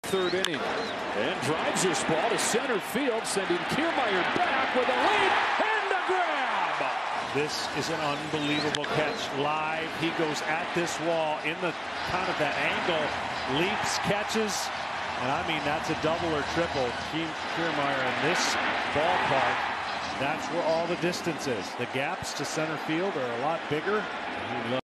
third inning. And drives this ball to center field, sending Kiermaier back with a leap and a grab. This is an unbelievable catch live. He goes at this wall in the kind of that angle, leaps, catches. And I mean, that's a double or triple. Kiermaier in this ballpark, that's where all the distance is. The gaps to center field are a lot bigger. He